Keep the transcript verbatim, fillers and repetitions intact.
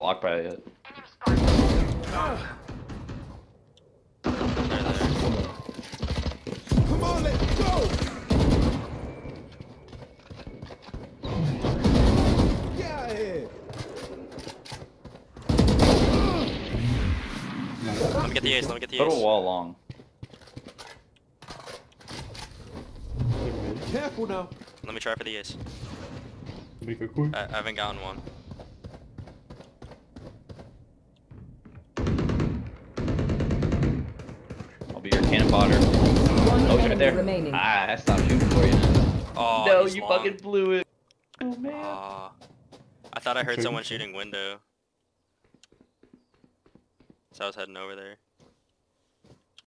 blocked by it. Come on, let's go! Yeah, yeah. Let me get the ace, let me get the Go to ace. wall long. Careful now. Let me try for the ace. Make it quick. I, I haven't gotten one. I'll be your cannon fodder. One Oh, he's right enemy there. remaining. Ah, I stopped shooting for you. Oh, no, he's you long. fucking blew it. Oh man. Uh, I thought I heard someone shooting window. So I was heading over there.